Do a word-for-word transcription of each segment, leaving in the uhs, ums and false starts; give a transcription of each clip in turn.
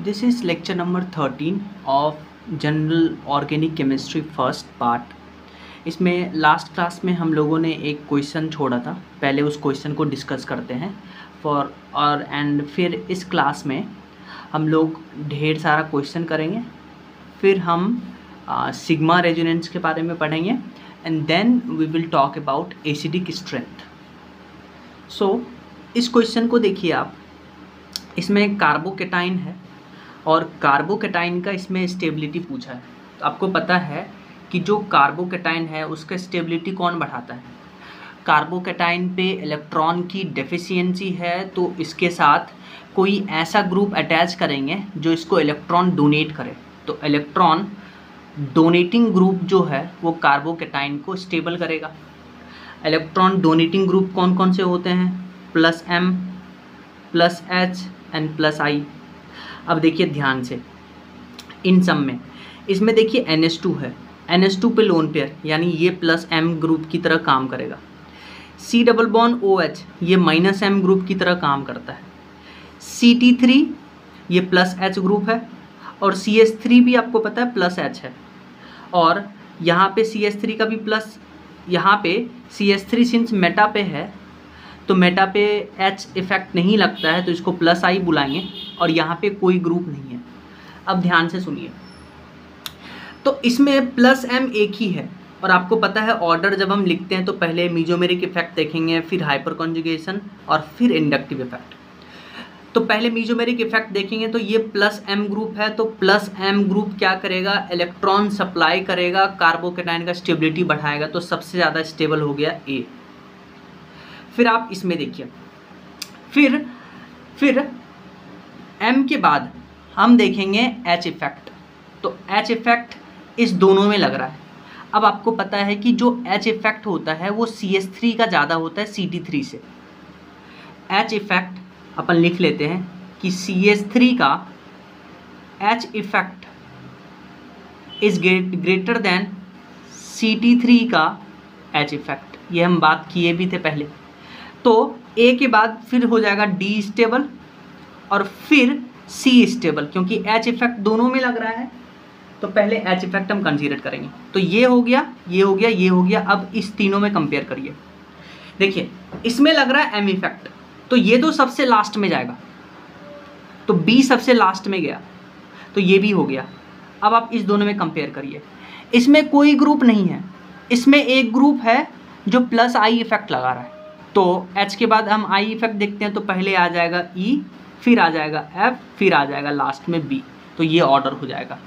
This is lecture number thirteen of general organic chemistry first part. इसमें last class में हम लोगों ने एक क्वेश्चन छोड़ा था, पहले उस क्वेश्चन को डिस्कस करते हैं फॉर और एंड फिर इस क्लास में हम लोग ढेर सारा क्वेश्चन करेंगे। फिर हम सिग्मा रेजोनेंस के बारे में पढ़ेंगे and then we will talk about acidic strength. So इस क्वेश्चन को देखिए आप, इसमें कार्बोकेटाइन है और कार्बोकेटाइन का इसमें स्टेबिलिटी पूछा है। तो आपको पता है कि जो कार्बोकेटाइन है उसका स्टेबिलिटी कौन बढ़ाता है? कार्बोकेटाइन पे इलेक्ट्रॉन की डेफिशिएंसी है, तो इसके साथ कोई ऐसा ग्रुप अटैच करेंगे जो इसको इलेक्ट्रॉन डोनेट करे। तो इलेक्ट्रॉन डोनेटिंग ग्रुप जो है वो कार्बोकेटाइन को स्टेबल करेगा। इलेक्ट्रॉन डोनेटिंग ग्रुप कौन कौन से होते हैं? Plus M, plus H and plus I. अब देखिए ध्यान से इन सब में, इसमें देखिए एन एच टू है, एन एच टू पे लोन पेयर यानी ये प्लस एम ग्रुप की तरह काम करेगा। C double bond O H ये माइनस एम ग्रुप की तरह काम करता है। सी टी थ्री ये प्लस एच ग्रुप है और सी एच थ्री भी आपको पता है प्लस एच है। और यहाँ पे सी एच थ्री का भी प्लस, यहाँ पे C H three since meta पे है तो मेटा पे एच इफेक्ट नहीं लगता है, तो इसको प्लस आई बुलाएंगे और यहाँ पे कोई ग्रुप नहीं है। अब ध्यान से सुनिए, तो इसमें प्लस एम एक ही है और आपको पता है ऑर्डर जब हम लिखते हैं तो पहले मीजोमेरिक इफेक्ट देखेंगे, फिर हाइपर कॉन्जुगेशन और फिर इंडक्टिव इफेक्ट। तो पहले मीजोमेरिक इफेक्ट देखेंगे तो ये प्लस एम ग्रुप है, तो प्लस एम ग्रुप क्या करेगा? इलेक्ट्रॉन सप्लाई करेगा, कार्बोकेटाइन का स्टेबिलिटी बढ़ाएगा, तो सबसे ज़्यादा स्टेबल हो गया ए। फिर आप इसमें देखिए, फिर फिर M के बाद हम देखेंगे H इफेक्ट। तो H इफेक्ट इस दोनों में लग रहा है। अब आपको पता है कि जो H इफेक्ट होता है वो सी एच थ्री का ज़्यादा होता है सी टी थ्री से। H इफेक्ट अपन लिख लेते हैं कि सी एच थ्री का H effect is greater than C T three का H इफेक्ट। ये हम बात किए भी थे पहले। तो ए के बाद फिर हो जाएगा डी स्टेबल और फिर सी स्टेबल, क्योंकि एच इफेक्ट दोनों में लग रहा है तो पहले एच इफेक्ट हम कंसीडर करेंगे। तो ये हो गया, ये हो गया, ये हो गया। अब इस तीनों में कंपेयर करिए, देखिए इसमें लग रहा है एम इफेक्ट, तो ये तो सबसे लास्ट में जाएगा, तो बी सबसे लास्ट में गया, तो ये भी हो गया। अब आप इस दोनों में कंपेयर करिए, इसमें कोई ग्रुप नहीं है, इसमें एक ग्रुप है जो प्लस आई इफेक्ट लगा रहा है। तो H के बाद हम I इफेक्ट देखते हैं तो पहले आ जाएगा E, फिर आ जाएगा F, फिर आ जाएगा लास्ट में B। तो ये ऑर्डर हो जाएगा।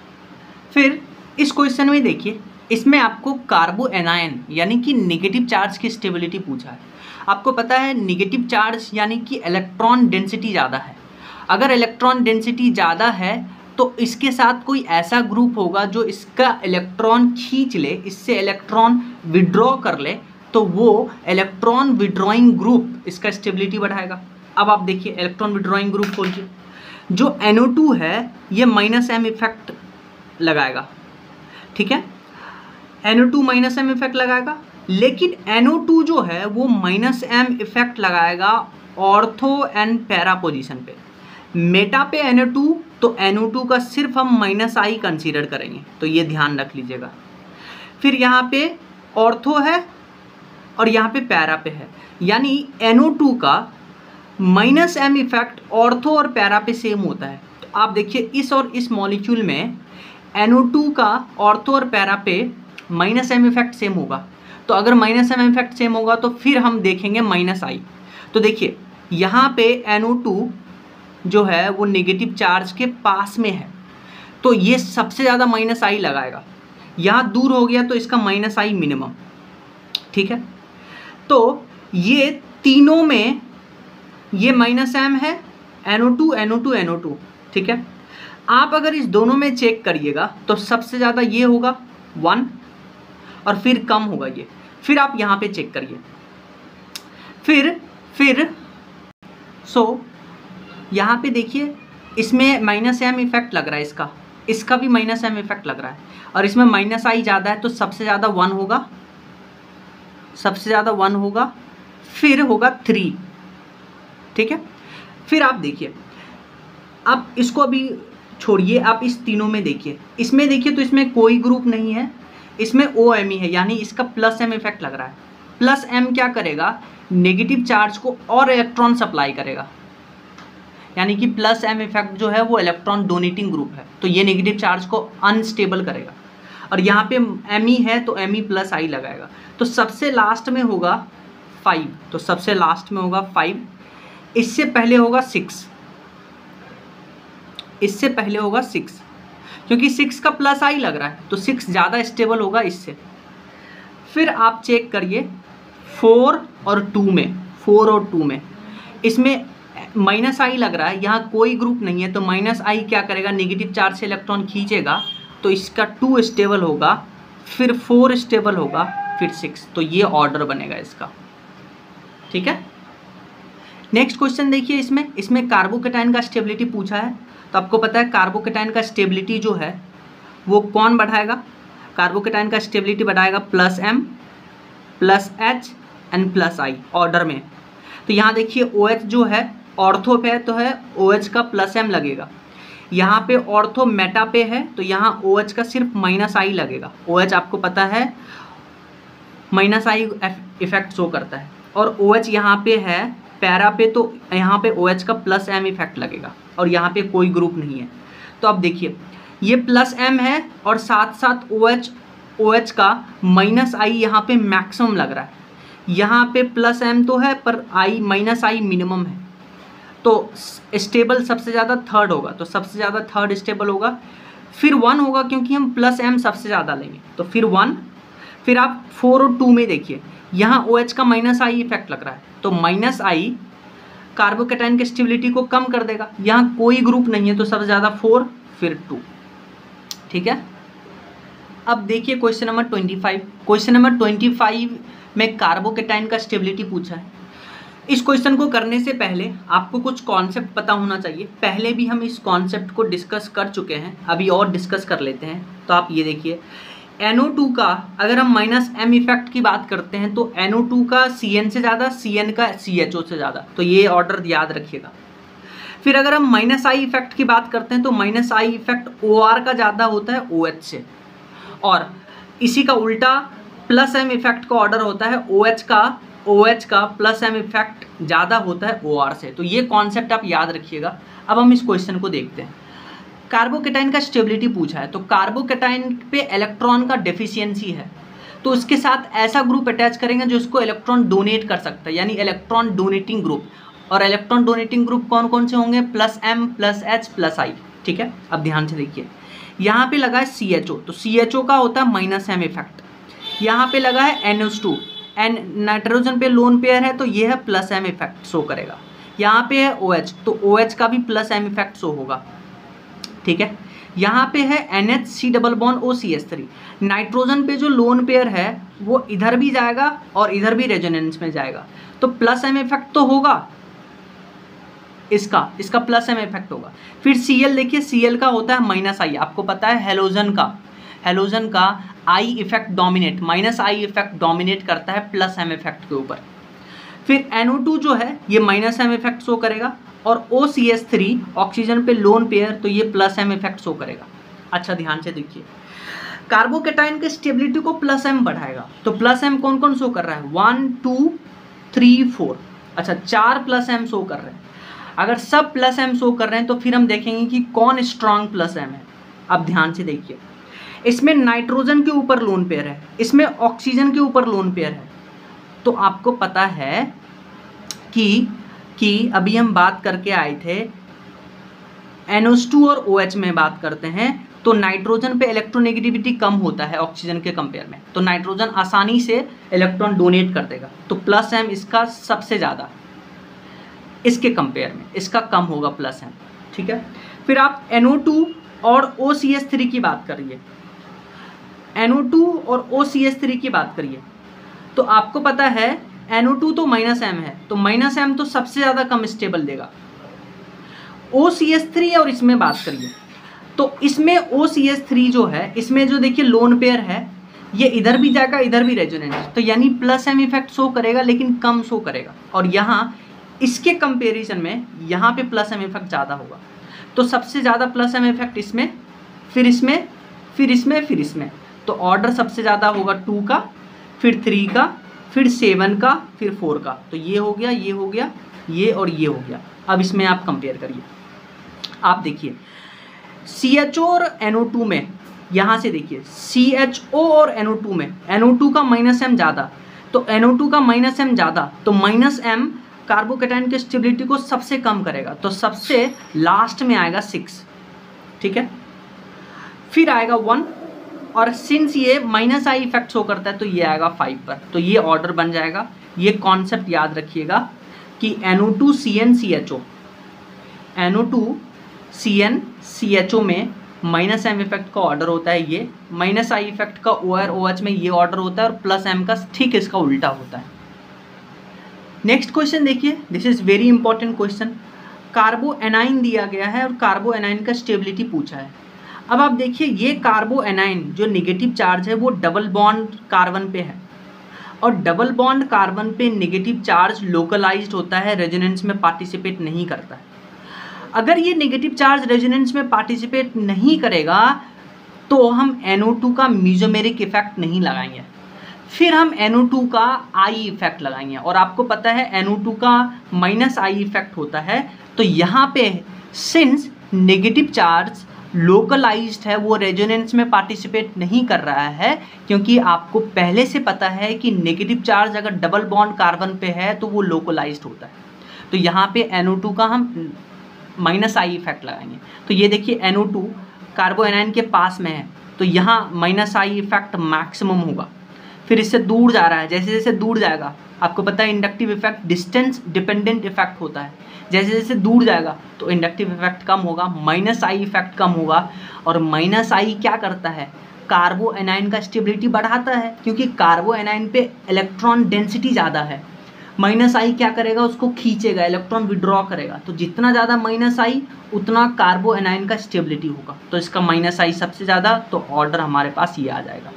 फिर इस क्वेश्चन में देखिए, इसमें आपको कार्बो एनायन यानी कि नेगेटिव चार्ज की स्टेबिलिटी पूछा है। आपको पता है नेगेटिव चार्ज यानी कि इलेक्ट्रॉन डेंसिटी ज़्यादा है। अगर इलेक्ट्रॉन डेंसिटी ज़्यादा है तो इसके साथ कोई ऐसा ग्रुप होगा जो इसका इलेक्ट्रॉन खींच ले, इससे इलेक्ट्रॉन विड्रॉ कर ले, तो वो इलेक्ट्रॉन विड्रॉइंग ग्रुप इसका स्टेबिलिटी बढ़ाएगा। अब आप देखिए इलेक्ट्रॉन विड्रॉइंग ग्रुप खोलिए, जो एन ओ टू है ये माइनस एम इफेक्ट लगाएगा, ठीक है, N O two minus M effect लगाएगा, लेकिन एन ओ टू जो है वो माइनस एम इफेक्ट लगाएगा ऑर्थो एंड पैरा पोजीशन पे। मेटा पे एन ओ टू, तो एन ओ टू का सिर्फ हम माइनस आई कंसीडर करेंगे, तो ये ध्यान रख लीजिएगा। फिर यहाँ पे ऑर्थो है और यहाँ पे पैरा पे है, यानी एन ओ टू का माइनस एम इफेक्ट ऑर्थो और पैरा पे सेम होता है। तो आप देखिए इस और इस मॉलिक्यूल में एन ओ टू का ऑर्थो और पैरा पे माइनस एम इफेक्ट सेम होगा। तो अगर माइनस एम इफेक्ट सेम होगा तो फिर हम देखेंगे माइनस आई। तो देखिए यहाँ पे एन ओ टू जो है वो नेगेटिव चार्ज के पास में है, तो ये सबसे ज़्यादा माइनस आई लगाएगा। यहाँ दूर हो गया तो इसका माइनस आई मिनिमम, ठीक है। तो ये तीनों में ये माइनस एम है, N O two, N O two, N O two, ठीक है। आप अगर इस दोनों में चेक करिएगा तो सबसे ज़्यादा ये होगा वन और फिर कम होगा ये। फिर आप यहाँ पे चेक करिए, फिर फिर सो यहाँ पे देखिए इसमें माइनस एम इफेक्ट लग रहा है, इसका इसका भी माइनस एम इफेक्ट लग रहा है और इसमें माइनस आई ज़्यादा है, तो सबसे ज़्यादा वन होगा, सबसे ज़्यादा वन होगा, फिर होगा थ्री, ठीक है। फिर आप देखिए अब इसको अभी छोड़िए, आप इस तीनों में देखिए, इसमें देखिए तो इसमें कोई ग्रुप नहीं है, इसमें ओ एम ही है, यानी इसका प्लस एम इफेक्ट लग रहा है। प्लस एम क्या करेगा, नेगेटिव चार्ज को और इलेक्ट्रॉन सप्लाई करेगा, यानी कि प्लस एम इफेक्ट जो है वो इलेक्ट्रॉन डोनेटिंग ग्रुप है, तो ये नेगेटिव चार्ज को अनस्टेबल करेगा। और यहाँ पे एम ई है तो एम ई प्लस आई लगाएगा, तो सबसे लास्ट में होगा फाइव, तो सबसे लास्ट में होगा फाइव, इससे पहले होगा सिक्स, इससे पहले होगा सिक्स, क्योंकि सिक्स का प्लस आई लग रहा है तो सिक्स ज़्यादा स्टेबल होगा इससे। फिर आप चेक करिए फोर और टू में, फोर और टू में इसमें माइनस आई लग रहा है, यहाँ कोई ग्रुप नहीं है, तो माइनस आई क्या करेगा, नेगेटिव चार्ज से इलेक्ट्रॉन खींचेगा, तो इसका टू स्टेबल होगा, फिर फोर स्टेबल होगा, फिर सिक्स, तो ये ऑर्डर बनेगा इसका। ठीक है, नेक्स्ट क्वेश्चन देखिए, इसमें इसमें कार्बोकेटाइन का स्टेबिलिटी पूछा है। तो आपको पता है कार्बोकेटाइन का स्टेबिलिटी जो है वो कौन बढ़ाएगा, कार्बोकेटाइन का स्टेबिलिटी बढ़ाएगा plus M plus H and plus I order में। तो यहाँ देखिए ओ एच जो है ऑर्थो पे तो है, ओ एच का प्लस एम लगेगा, यहाँ पे ऑर्थो मेटा पे है तो यहाँ ओ एच का सिर्फ माइनस आई लगेगा। ओ एच आपको पता है माइनस आई इफेक्ट शो करता है, और ओ एच यहाँ पे है पैरा पे, तो यहाँ पे ओ एच का प्लस एम इफेक्ट लगेगा, और यहाँ पे कोई ग्रुप नहीं है। तो अब देखिए ये प्लस एम है और साथ साथ ओ एच ओ एच का माइनस आई यहाँ पे मैक्सिमम लग रहा है, यहाँ पे प्लस एम तो है पर आई माइनस आई मिनिमम है, तो स्टेबल सबसे ज़्यादा थर्ड होगा, तो सबसे ज़्यादा थर्ड स्टेबल होगा, फिर वन होगा क्योंकि हम प्लस एम सबसे ज़्यादा लेंगे, तो फिर वन। फिर आप फोर और टू में देखिए, यहाँ ओ एच का माइनस आई इफेक्ट लग रहा है, तो माइनस आई कार्बोकेटाइन की स्टेबिलिटी को कम कर देगा, यहाँ कोई ग्रुप नहीं है तो सबसे ज़्यादा फोर, फिर टू। ठीक है, अब देखिए question number twenty five. Question number twenty five में कार्बोकेटाइन का स्टेबिलिटी पूछा है। इस क्वेश्चन को करने से पहले आपको कुछ कॉन्सेप्ट पता होना चाहिए, पहले भी हम इस कॉन्सेप्ट को डिस्कस कर चुके हैं, अभी और डिस्कस कर लेते हैं। तो आप ये देखिए एन ओ टू का अगर हम माइनस एम इफेक्ट की बात करते हैं तो एन ओ टू का सी एन से ज़्यादा, सी एन का सी एच ओ से ज़्यादा, तो ये ऑर्डर याद रखिएगा। फिर अगर हम माइनस आई इफेक्ट की बात करते हैं तो minus I effect O R का ज़्यादा होता है ओ एच से, और इसी का उल्टा प्लस एम इफेक्ट का ऑर्डर होता है ओ एच का ओ एच का प्लस एम इफेक्ट ज़्यादा होता है ओ आर से, तो ये कॉन्सेप्ट आप याद रखिएगा। अब हम इस क्वेश्चन को देखते हैं। कार्बोकेटाइन का स्टेबिलिटी पूछा है, तो कार्बोकेटाइन पे इलेक्ट्रॉन का डेफिशिएंसी है, तो उसके साथ ऐसा ग्रुप अटैच करेंगे जो इसको इलेक्ट्रॉन डोनेट कर सकता है, यानी इलेक्ट्रॉन डोनेटिंग ग्रुप। और इलेक्ट्रॉन डोनेटिंग ग्रुप कौन कौन से होंगे, plus M plus H plus I. ठीक है, अब ध्यान से देखिए, यहाँ पे लगा है सी एच ओ, तो सी एच ओ का होता है माइनस एम इफेक्ट। यहाँ पे लगा है N H two, N nitrogen पे लोन पेयर है तो ये है प्लस एम इफेक्ट शो करेगा। यहाँ पे है ओ एच, तो ओ एच का भी प्लस एम इफेक्ट शो होगा। ठीक है, यहाँ पे है N H C double bond O C S three, nitrogen पे जो लोन पेयर है वो इधर भी जाएगा और इधर भी रेजोनेंस में जाएगा, तो प्लस एम इफेक्ट तो होगा इसका, इसका प्लस एम इफेक्ट होगा। फिर सी एल देखिए, सी एल का होता है माइनस आई, आपको पता है हेलोजन का हेलोजन का I effect dominate, minus I effect dominate करता है प्लस एम इफेक्ट के ऊपर। फिर एन ओ टू जो है ये माइनस एम इफेक्ट शो करेगा, और O C S three oxygen पे लोन पेयर, तो ये प्लस एम इफेक्ट शो करेगा। अच्छा ध्यान से देखिए, कार्बोकेटाइन के स्टेबिलिटी को प्लस एम बढ़ाएगा, तो प्लस एम कौन कौन शो कर रहा है, वन टू थ्री फोर, अच्छा चार प्लस एम शो कर रहे हैं। अगर सब प्लस एम शो कर रहे हैं तो फिर हम देखेंगे कि कौन स्ट्रॉन्ग प्लस एम है। अब ध्यान से देखिए, इसमें नाइट्रोजन के ऊपर लोन पेयर है, इसमें ऑक्सीजन के ऊपर लोन पेयर है, तो आपको पता है कि कि अभी हम बात करके आए थे एन एच टू और ओ एच में बात करते हैं तो नाइट्रोजन पे इलेक्ट्रोनेगेटिविटी कम होता है ऑक्सीजन के कंपेयर में, तो नाइट्रोजन आसानी से इलेक्ट्रॉन डोनेट कर देगा, तो प्लस एम इसका सबसे ज़्यादा इसके कंपेयर में, इसका कम होगा प्लस एम। ठीक है, फिर आप एन ओ टू और ओ सी एस थ्री की बात करिए, एन ओ टू और ओ सी एस थ्री की बात करिए, तो आपको पता है एन ओ टू तो माइनस एम है, तो माइनस एम तो सबसे ज़्यादा कम स्टेबल देगा। ओ सी एस थ्री और इसमें बात करिए, तो इसमें ओ सी एस थ्री जो है, इसमें जो देखिए लोन पेयर है, ये इधर भी जाएगा इधर भी रेजोनेंस, तो यानी प्लस एम इफेक्ट शो करेगा लेकिन कम शो करेगा, और यहाँ इसके कंपेरिजन में यहाँ पे प्लस एम इफेक्ट ज़्यादा होगा। तो सबसे ज़्यादा प्लस एम इफेक्ट इसमें, फिर इसमें, फिर इसमें, फिर इसमें। तो ऑर्डर सबसे ज़्यादा होगा टू का, फिर थ्री का, फिर सेवन का, फिर फोर का। तो ये हो गया, ये हो गया, ये और ये हो गया। अब इसमें आप कंपेयर करिए, आप देखिए सी एच ओ और एन ओ टू में, यहाँ से देखिए सी एच ओ और एन ओ टू में एन ओ टू का माइनस एम ज़्यादा, तो एन ओ टू का माइनस एम ज़्यादा, तो माइनस एम कार्बोकेटाइन की स्टेबिलिटी को सबसे कम करेगा, तो सबसे लास्ट में आएगा सिक्स, ठीक है। फिर आएगा वन, और सिंस ये माइनस आई इफेक्ट शो करता है तो ये आएगा फाइव पर। तो ये ऑर्डर बन जाएगा। ये कॉन्सेप्ट याद रखिएगा कि N O two C N C H O, N O two C N C H O में माइनस एम इफेक्ट का ऑर्डर होता है ये, माइनस आई इफेक्ट का ओ आर ओ एच में ये ऑर्डर होता है, और प्लस एम का ठीक इसका उल्टा होता है। नेक्स्ट क्वेश्चन देखिए, this is very important question. Carbanion दिया गया है और कार्बो एनाइन का स्टेबिलिटी पूछा है। अब आप देखिए ये कार्बो एनाइन जो निगेटिव चार्ज है वो डबल बॉन्ड कार्बन पे है, और डबल बॉन्ड कार्बन पे निगेटिव चार्ज लोकलाइज्ड होता है, रेजोनेंस में पार्टिसिपेट नहीं करता है। अगर ये नेगेटिव चार्ज रेजोनेंस में पार्टिसिपेट नहीं करेगा तो हम एन ओ टू का मीजोमेरिक इफेक्ट नहीं लगाएंगे, फिर हम एन ओ टू का आई इफेक्ट लगाएंगे, और आपको पता है एन ओ टू का माइनस आई इफेक्ट होता है। तो यहाँ पे सिंस नेगेटिव चार्ज लोकलाइज्ड है, वो रेजोनेंस में पार्टिसिपेट नहीं कर रहा है, क्योंकि आपको पहले से पता है कि नेगेटिव चार्ज अगर डबल बॉन्ड कार्बन पे है तो वो लोकलाइज्ड होता है। तो यहाँ पे एन ओ टू का हम माइनस आई इफेक्ट लगाएंगे। तो ये देखिए N O two carbanion के पास में है, तो यहाँ माइनस आई इफेक्ट मैक्सिमम होगा। फिर इससे दूर जा रहा है, जैसे जैसे दूर जाएगा, आपको पता है inductive effect distance dependent effect होता है, जैसे जैसे दूर जाएगा तो इंडक्टिव इफेक्ट कम होगा, माइनस आई इफेक्ट कम होगा। और माइनस आई क्या करता है, कार्बो एनाइन का स्टेबिलिटी बढ़ाता है, क्योंकि कार्बो एनाइन पे इलेक्ट्रॉन डेंसिटी ज़्यादा है। माइनस आई क्या करेगा, उसको खींचेगा, इलेक्ट्रॉन विड्रॉ करेगा। तो जितना ज़्यादा माइनस आई उतना कार्बो एनाइन का स्टेबिलिटी होगा। तो इसका माइनस आई सबसे ज़्यादा, तो ऑर्डर हमारे पास ये आ जाएगा।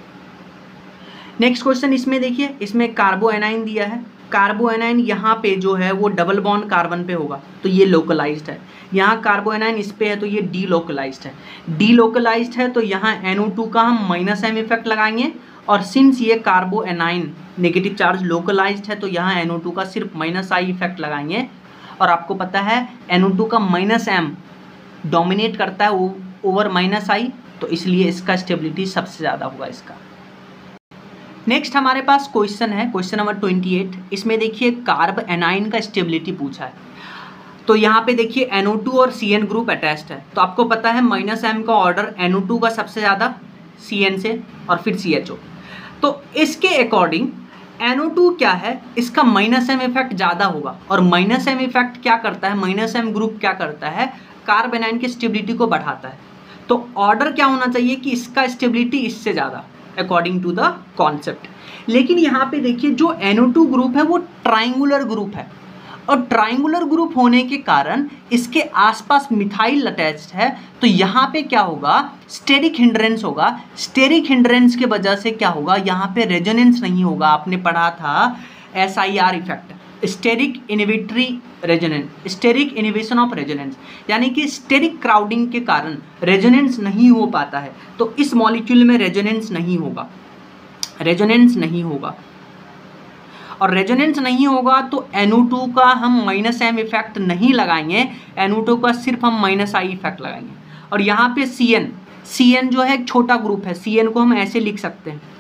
नेक्स्ट क्वेश्चन इसमें देखिए, इसमें कार्बो एनाइन दिया है। कार्बो एनाइन यहाँ पे जो है वो डबल बॉन्ड कार्बन पे होगा, तो ये लोकलाइज्ड है। यहाँ कार्बो एनाइन इस पे है तो ये डी लोकलाइज्ड है। डी लोकलाइज्ड है तो यहाँ एन ओ टू का हम माइनस एम इफेक्ट लगाएंगे, और सिंस ये carbanion negative charge localized है तो यहाँ एन ओ टू का सिर्फ माइनस आई इफेक्ट लगाएंगे। और आपको पता है एन ओ टू का माइनस एम डोमिनेट करता है ओवर माइनस आई, तो इसलिए इसका स्टेबिलिटी सबसे ज़्यादा होगा इसका। नेक्स्ट हमारे पास क्वेश्चन है, क्वेश्चन नंबर ट्वेंटी एट। इसमें देखिए कार्ब एनाइन का स्टेबिलिटी पूछा है। तो यहाँ पे देखिए एन ओ टू और सी एन ग्रुप अटैच्ड है, तो आपको पता है माइनस एम का ऑर्डर एन ओ टू का सबसे ज़्यादा सी एन से, और फिर सी एच ओ। तो इसके अकॉर्डिंग एन ओ टू क्या है, इसका माइनस एम इफेक्ट ज़्यादा होगा। और माइनस एम इफेक्ट क्या करता है, माइनस एम ग्रुप क्या करता है, कार्ब एनाइन की स्टेबिलिटी को बढ़ाता है। तो ऑर्डर क्या होना चाहिए कि इसका स्टेबिलिटी इससे ज़्यादा, अकॉर्डिंग टू द कॉन्सेप्ट। लेकिन यहाँ पे देखिए जो एन ओ टू ग्रुप है वो ट्राइंगुलर ग्रुप है, और ट्राइंगुलर ग्रुप होने के कारण इसके आसपास मिथाइल अटैच्ड है, तो यहाँ पे क्या होगा, स्टेरिक हिंड्रेंस होगा। स्टेरिक हिंड्रेंस के वजह से क्या होगा, यहाँ पे रेजोनेंस नहीं होगा। आपने पढ़ा था S I R effect, steric inhibitory resonance, steric inhibition of resonance, यानी कि स्टेरिक क्राउडिंग के कारण रेजोनेंस नहीं हो पाता है। तो इस मॉलिक्यूल में रेजोनेंस नहीं होगा, रेजोनेंस नहीं होगा। और रेजोनेंस नहीं होगा तो एन ओ टू का हम माइनस एम इफेक्ट नहीं लगाएंगे, एन ओ टू का सिर्फ हम माइनस आई इफेक्ट लगाएंगे। और यहाँ पे सी एन, सी एन जो है एक छोटा ग्रुप है, सी एन को हम ऐसे लिख सकते हैं।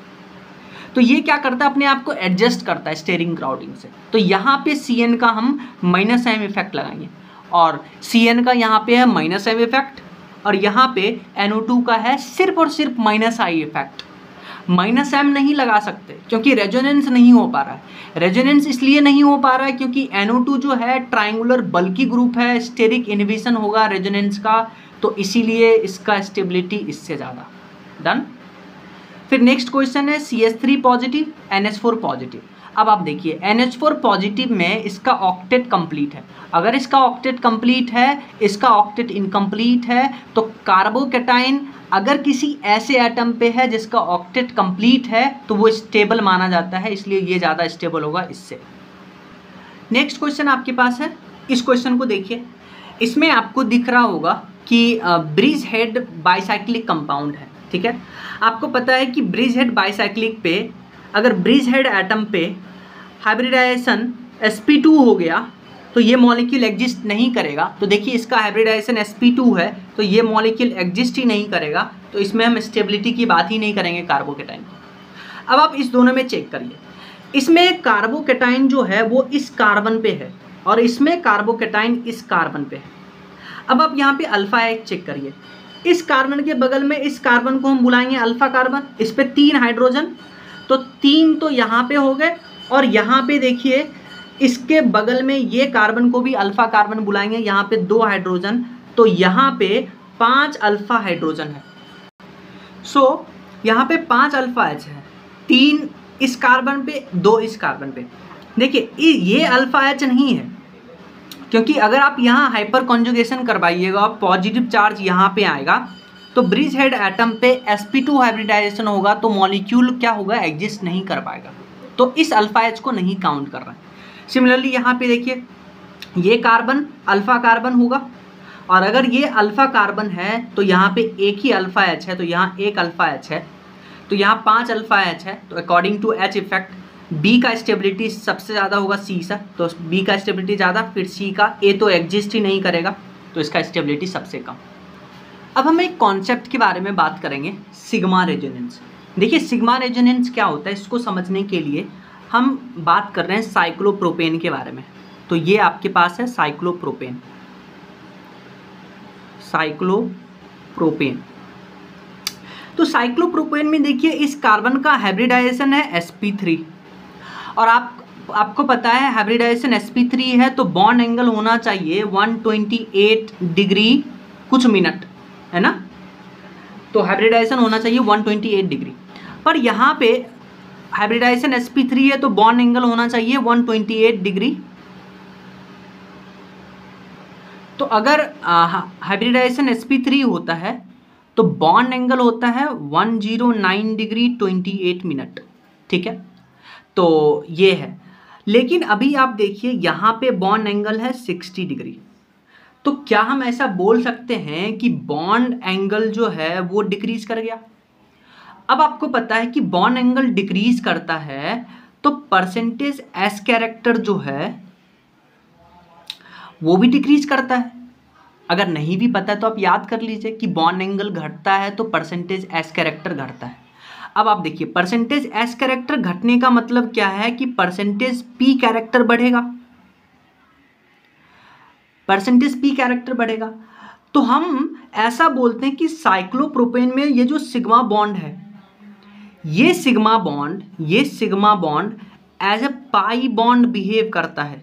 तो ये क्या करता है, अपने आप को एडजस्ट करता है स्टेरिंग क्राउडिंग से। तो यहाँ पे सी एन का हम माइनस एम इफेक्ट लगाएंगे, और सी एन का यहाँ पे है माइनस एम इफेक्ट, और यहाँ पे एन ओ टू का है सिर्फ और सिर्फ minus I effect. Minus M नहीं लगा सकते क्योंकि रेजोनेंस नहीं हो पा रहा है। रेजोनेंस इसलिए नहीं हो पा रहा है क्योंकि एन ओ टू जो है ट्राइंगुलर बल्की ग्रुप है, स्टेरिक इनहिबिशन होगा रेजोनेंस का, तो इसीलिए इसका स्टेबिलिटी इससे ज़्यादा। डन। फिर नेक्स्ट क्वेश्चन है C H three positive, N H four positive. अब आप देखिए एन एच फोर पॉजिटिव में इसका ऑक्टेट कंप्लीट है। अगर इसका ऑक्टेट कंप्लीट है, इसका ऑक्टेट इनकम्प्लीट है, तो कार्बोकेटाइन अगर किसी ऐसे एटम पे है जिसका ऑक्टेट कंप्लीट है तो वो स्टेबल माना जाता है, इसलिए ये ज़्यादा स्टेबल होगा इससे। नेक्स्ट क्वेश्चन आपके पास है, इस क्वेश्चन को देखिए। इसमें आपको दिख रहा होगा कि ब्रिज हेड बाइसाइक्लिक कंपाउंड है, ठीक है। आपको पता है कि ब्रिज हेड बाइसाइक्लिक पे अगर ब्रिज हेड एटम पे हाइब्रिडाइजेशन एस पी टू हो गया तो ये मॉलिक्यूल एग्जिस्ट नहीं करेगा। तो देखिए इसका हाइब्रिडाइजेशन एस पी टू है तो ये मॉलिक्यूल एग्जिस्ट ही नहीं करेगा, तो इसमें हम स्टेबिलिटी की बात ही नहीं करेंगे कार्बोकेटाइन। अब आप इस दोनों में चेक करिए, इसमें कार्बोकेटाइन जो है वो इस कार्बन पे है और इसमें कार्बोकेटाइन इस कार्बन पे है। अब आप यहाँ पे अल्फा एच चेक करिए, इस कार्बन के बगल में इस कार्बन को हम बुलाएंगे अल्फा कार्बन, इस पे तीन हाइड्रोजन, तो तीन तो यहाँ पे हो गए और यहाँ पे देखिए इसके बगल में ये कार्बन को भी अल्फा कार्बन बुलाएंगे, यहाँ पे दो हाइड्रोजन, तो यहाँ पे पांच अल्फा हाइड्रोजन है। सो so, यहाँ पे पांच अल्फा एच है, तीन इस कार्बन पे दो इस कार्बन पे। देखिए ये अल्फा एच नहीं है, क्योंकि अगर आप यहाँ हाइपर कॉन्जुगेशन करवाइएगा पॉजिटिव चार्ज यहाँ पे आएगा तो ब्रिज हेड एटम पे एस पी टू हाइब्रिडाइजेशन होगा तो मॉलिक्यूल क्या होगा, एग्जिस्ट नहीं कर पाएगा, तो इस अल्फा एच को नहीं काउंट कर रहा है। सिमिलरली यहाँ पे देखिए ये कार्बन अल्फा कार्बन होगा और अगर ये अल्फा कार्बन है तो यहाँ पे एक ही अल्फा एच है, तो यहाँ एक अल्फा एच है, तो यहाँ पांच अल्फा एच है। तो according to H effect B का स्टेबिलिटी सबसे ज़्यादा होगा सी से, तो बी का स्टेबिलिटी ज़्यादा, फिर सी का, ए तो एग्जिस्ट ही नहीं करेगा तो इसका स्टेबिलिटी सबसे कम। अब हम एक कॉन्सेप्ट के बारे में बात करेंगे, सिग्मा रेजोनेंस। देखिए सिग्मा रेजोनेंस क्या होता है, इसको समझने के लिए हम बात कर रहे हैं साइक्लोप्रोपेन के बारे में। तो ये आपके पास है साइक्लोप्रोपेन, साइक्लोप्रोपेन। तो साइक्लोप्रोपेन में देखिए इस कार्बन का हाइब्रिडाइजेशन है एस पी थ्री और आप आपको पता है हाइब्रिडाइजेशन एस पी थ्री है तो बॉन्ड एंगल होना चाहिए वन ट्वेंटी एट डिग्री कुछ मिनट, है ना। तो हाइब्रिडाइजेशन होना चाहिए वन ट्वेंटी एट डिग्री, पर यहाँ पे हाइब्रिडाइजेशन एस पी थ्री है तो बॉन्ड एंगल होना चाहिए वन ट्वेंटी एट डिग्री। तो अगर हाइब्रिडाइजेशन एस पी थ्री होता है तो बॉन्ड एंगल होता है one zero nine degree twenty eight minute, ठीक है। तो ये है, लेकिन अभी आप देखिए यहाँ पे बॉन्ड एंगल है सिक्सटी डिग्री, तो क्या हम ऐसा बोल सकते हैं कि बॉन्ड एंगल जो है वो डिक्रीज कर गया। अब आपको पता है कि बॉन्ड एंगल डिक्रीज करता है तो परसेंटेज एस कैरेक्टर जो है वो भी डिक्रीज करता है। अगर नहीं भी पता है तो आप याद कर लीजिए कि बॉन्ड एंगल घटता है तो परसेंटेज एस कैरेक्टर घटता है। अब आप देखिए परसेंटेज एस कैरेक्टर घटने का मतलब क्या है कि परसेंटेज पी कैरेक्टर बढ़ेगा, परसेंटेज पी कैरेक्टर बढ़ेगा। तो हम ऐसा बोलते हैं कि साइक्लोप्रोपेन में ये जो सिग्मा बॉन्ड है, ये सिग्मा बॉन्ड ये sigma bond as a pi bond behave करता है।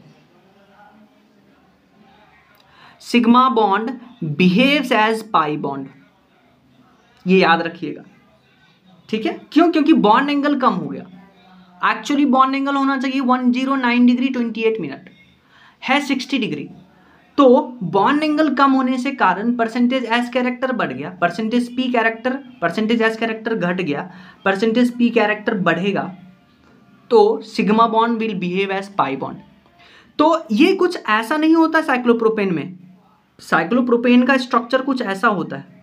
Sigma bond behaves as pi bond, ये याद रखिएगा, ठीक है। क्यों? क्योंकि बॉन्ड एंगल कम हो गया। एक्चुअली बॉन्ड एंगल होना चाहिए one zero nine degree twenty eight minute, है सिक्सटी डिग्री, तो बॉन्ड एंगल कम होने से कारण परसेंटेज एस कैरेक्टर बढ़ गया, percentage P character percentage S character घट गया, परसेंटेज पी कैरेक्टर बढ़ेगा, तो sigma bond will behave as pi bond. तो ये कुछ ऐसा नहीं होता साइक्लोप्रोपेन में, साइक्लोप्रोपेन का स्ट्रक्चर कुछ ऐसा होता है।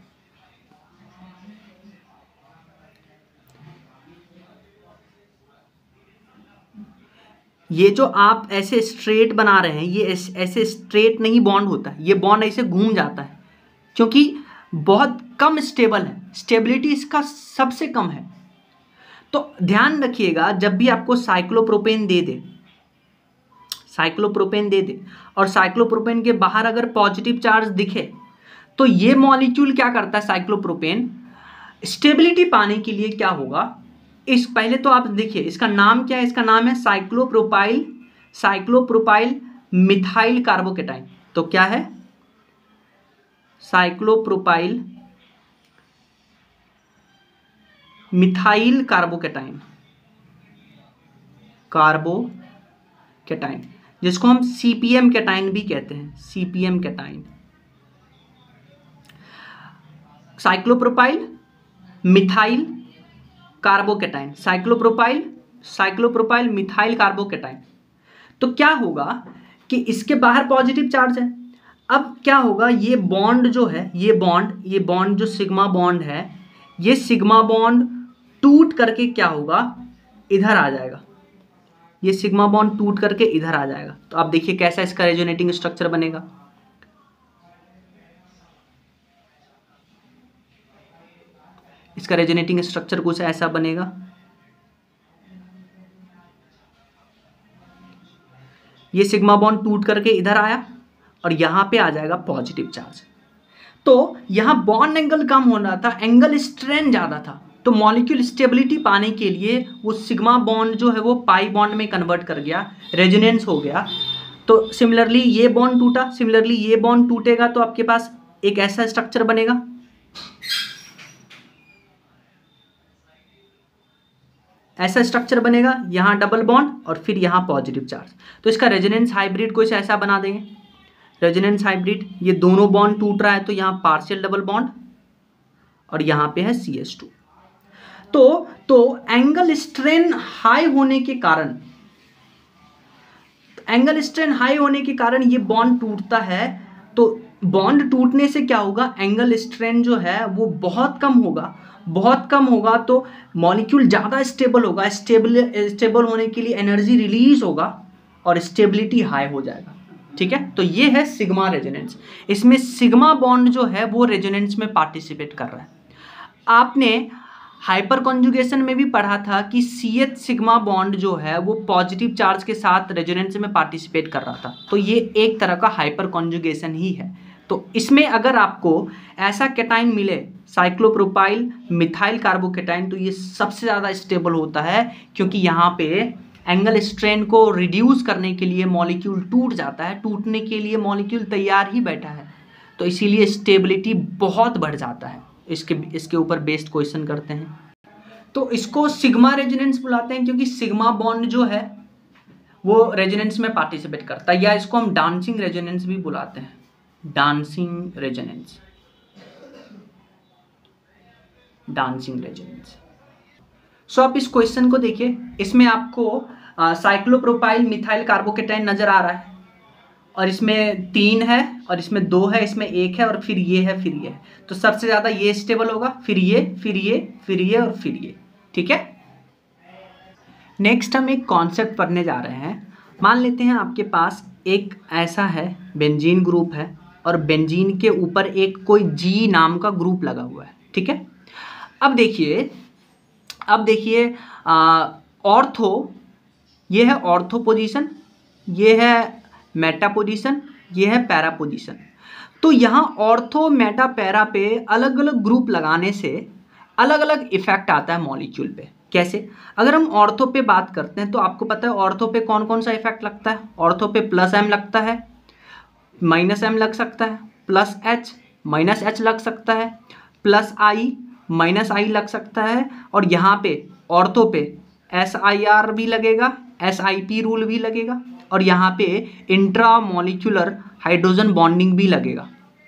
ये जो आप ऐसे स्ट्रेट बना रहे हैं, ये ऐसे स्ट्रेट नहीं बॉन्ड होता है, ये बॉन्ड ऐसे घूम जाता है क्योंकि बहुत कम स्टेबल है, स्टेबिलिटी इसका सबसे कम है। तो ध्यान रखिएगा जब भी आपको साइक्लोप्रोपेन दे दे साइक्लोप्रोपेन दे दे और साइक्लोप्रोपेन के बाहर अगर पॉजिटिव चार्ज दिखे तो ये मॉलिक्यूल क्या करता है, साइक्लोप्रोपेन स्टेबिलिटी पाने के लिए क्या होगा, इस पहले तो आप देखिए इसका नाम क्या है, इसका नाम है साइक्लोप्रोपाइल साइक्लोप्रोपाइल मिथाइल कार्बोकेटाइन। तो क्या है, साइक्लोप्रोपाइल मिथाइल कार्बोकेटाइन कार्बोकेटाइन जिसको हम सीपीएम कैटाइन भी कहते हैं, CPM cation. Cyclopropyl methyl carbocation, cyclopropyl cyclopropyl methyl carbocation. तो क्या होगा कि इसके बाहर पॉजिटिव चार्ज है, अब क्या होगा, ये बॉन्ड जो है, ये बॉन्ड ये बॉन्ड जो सिग्मा बॉन्ड है, ये सिग्मा बॉन्ड टूट करके क्या होगा, इधर आ जाएगा। ये सिग्मा बॉन्ड टूट करके इधर आ जाएगा। तो आप देखिए कैसा इसका रेजोनेटिंग स्ट्रक्चर बनेगा। इसका रेजोनेटिंग स्ट्रक्चर कुछ ऐसा बनेगा। ये सिग्मा बॉन्ड टूट करके इधर आया और यहां पे आ जाएगा पॉजिटिव चार्ज। तो यहां बॉन्ड एंगल कम हो रहा था, एंगल स्ट्रेन ज्यादा था। तो मॉलिक्यूल स्टेबिलिटी पाने के लिए वो सिग्मा बॉन्ड जो है वो पाई बॉन्ड में कन्वर्ट कर गया, रेजोनेंस हो गया। तो सिमिलरली ये बॉन्ड टूटा, सिमिलरली ये बॉन्ड टूटेगा तो आपके पास एक ऐसा स्ट्रक्चर बनेगा। ऐसा स्ट्रक्चर बनेगा, यहां डबल बॉन्ड और फिर यहां पॉजिटिव चार्ज। तो इसका रेजोनेंस हाइब्रिड कुछ ऐसा बना देंगे। रेजोनेंस हाइब्रिड, ये दोनों बॉन्ड टूट रहा है तो यहां पार्शियल डबल बॉन्ड और यहां पे है सी एच टू। तो तो एंगल स्ट्रेन हाई होने के कारण एंगल स्ट्रेन हाई होने के कारण ये बॉन्ड टूटता है। तो बॉन्ड टूटने से क्या होगा, एंगल स्ट्रेन जो है वो बहुत कम होगा, बहुत कम होगा तो मॉलिक्यूल ज़्यादा स्टेबल होगा। स्टेबल स्टेबल होने के लिए एनर्जी रिलीज होगा और स्टेबिलिटी हाई हो जाएगा। ठीक है, तो ये है सिग्मा रेजोनेंस। इसमें सिग्मा बॉन्ड जो है वो रेजोनेंस में पार्टिसिपेट कर रहा है। आपने हाइपर कॉन्जुगेशन में भी पढ़ा था कि सी एच सिग्मा बॉन्ड जो है वो पॉजिटिव चार्ज के साथ रेजोनेंस में पार्टिसिपेट कर रहा था। तो ये एक तरह का हाइपर कॉन्जुगेशन ही है। तो इसमें अगर आपको ऐसा कैटाइन मिले, साइक्लोप्रोपाइल मिथाइल कार्बोकेटाइन, तो ये सबसे ज़्यादा स्टेबल होता है, क्योंकि यहाँ पे एंगल स्ट्रेन को रिड्यूस करने के लिए मॉलिक्यूल टूट जाता है, टूटने के लिए मॉलिक्यूल तैयार ही बैठा है, तो इसीलिए स्टेबिलिटी बहुत बढ़ जाता है। इसके इसके ऊपर बेस्ड क्वेश्चन करते हैं। तो इसको सिग्मा रेजोनेंस बुलाते हैं, क्योंकि सिग्मा बॉन्ड जो है वो रेजोनेंस में पार्टिसिपेट करता है, या इसको हम डांसिंग रेजोनेंस भी बुलाते हैं, dancing resonance, dancing resonance. So आप इस क्वेश्चन को देखिए, इसमें आपको साइक्लोप्रोपाइल मिथाइल कार्बोकेटाइन नजर आ रहा है, और इसमें तीन है और इसमें दो है, इसमें एक है और फिर ये है, फिर ये है। तो सबसे ज़्यादा ये स्टेबल होगा, फिर ये, फिर ये, फिर ये और फिर ये। ठीक है, नेक्स्ट हम एक कॉन्सेप्ट पढ़ने जा रहे हैं। मान लेते हैं आपके पास एक ऐसा है बेंजीन ग्रुप है, और बेंजीन के ऊपर एक कोई जी नाम का ग्रुप लगा हुआ है। ठीक है, अब देखिए अब देखिए ऑर्थो, ये है ऑर्थो पोजीशन, ये है मेटा पोजीशन, ये है पैरा पोजीशन। तो यहाँ ऑर्थो मेटा पैरा पे अलग अलग ग्रुप लगाने से अलग अलग इफेक्ट आता है मॉलिक्यूल पे। कैसे? अगर हम ऑर्थो पे बात करते हैं तो आपको पता है ऑर्थो पे कौन कौन सा इफेक्ट लगता है। ऑर्थो पे प्लस एम लगता है, माइनस एम लग सकता है, प्लस एच माइनस एच लग सकता है, प्लस आई माइनस आई लग सकता है, और यहाँ पे ऑर्थो पे एस आई आर भी लगेगा, एस आई पी रूल भी लगेगा, और यहाँ पे इंट्रा मॉलिक्यूलर हाइड्रोजन बॉन्डिंग भी लगेगा।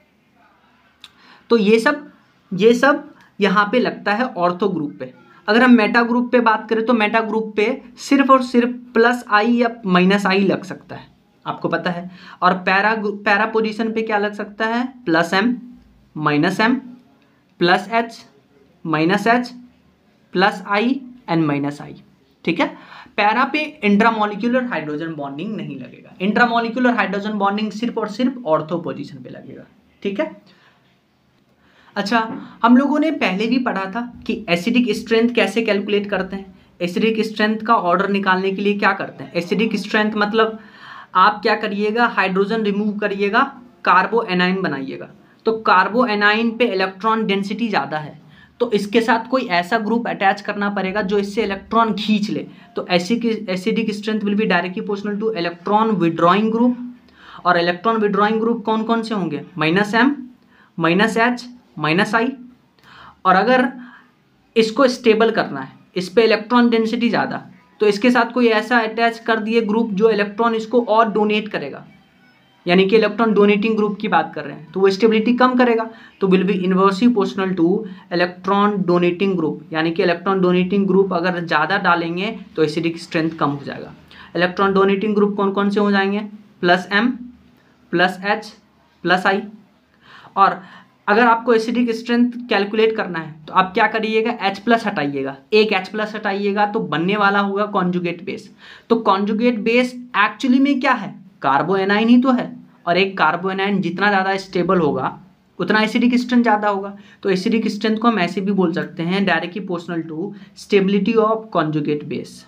तो ये सब ये सब यहाँ पे लगता है ऑर्थो ग्रुप पे। अगर हम मेटा ग्रुप पे बात करें तो मेटा ग्रुप पे सिर्फ और सिर्फ प्लस आई या माइनस आई लग सकता है, आपको पता है। और पैरा पैरा पोजीशन पे क्या लग सकता है, plus M minus M plus H minus H plus I and minus I. ठीक है, पैरा पे इंट्रामोलिक्यूलर हाइड्रोजन बॉन्डिंग नहीं लगेगा। इंट्रामोलिक्यूलर हाइड्रोजन बॉन्डिंग सिर्फ और सिर्फ ऑर्थो पोजीशन पे लगेगा। ठीक है, अच्छा, हम लोगों ने पहले भी पढ़ा था कि एसिडिक स्ट्रेंथ कैसे कैलकुलेट करते हैं। एसिडिक स्ट्रेंथ का ऑर्डर निकालने के लिए क्या करते हैं, एसिडिक स्ट्रेंथ मतलब आप क्या करिएगा, हाइड्रोजन रिमूव करिएगा, कार्बो एनाइन बनाइएगा। तो कार्बो एनाइन पे इलेक्ट्रॉन डेंसिटी ज़्यादा है, तो इसके साथ कोई ऐसा ग्रुप अटैच करना पड़ेगा जो इससे इलेक्ट्रॉन खींच ले। तो acidic acidic strength will be directly proportional to electron withdrawing group. और इलेक्ट्रॉन विड्रॉइंग ग्रुप कौन कौन से होंगे, minus M minus H minus I. और अगर इसको स्टेबल करना है, इस पे इलेक्ट्रॉन डेंसिटी ज़्यादा, तो इसके साथ कोई ऐसा अटैच कर दिए ग्रुप जो इलेक्ट्रॉन इसको और डोनेट करेगा, यानी कि इलेक्ट्रॉन डोनेटिंग ग्रुप की बात कर रहे हैं, तो वो स्टेबिलिटी कम करेगा। तो will be inversely proportional to electron donating group, यानी कि इलेक्ट्रॉन डोनेटिंग ग्रुप अगर ज़्यादा डालेंगे तो एसिडिक स्ट्रेंथ कम हो जाएगा। इलेक्ट्रॉन डोनेटिंग ग्रुप कौन कौन से हो जाएंगे, plus M plus H plus I. और अगर आपको एसिडिक स्ट्रेंथ कैलकुलेट करना है तो आप क्या करिएगा, H प्लस हटाइएगा, एक H प्लस हटाइएगा तो बनने वाला होगा कॉन्जुगेट बेस। तो कॉन्जुगेट बेस एक्चुअली में क्या है, कार्बोएनाइन ही तो है, और एक कार्बोएनाइन जितना ज़्यादा स्टेबल होगा उतना एसिडिक स्ट्रेंथ ज़्यादा होगा। तो एसिडिक स्ट्रेंथ को हम ऐसे भी बोल सकते हैं, directly proportional to stability of conjugate base,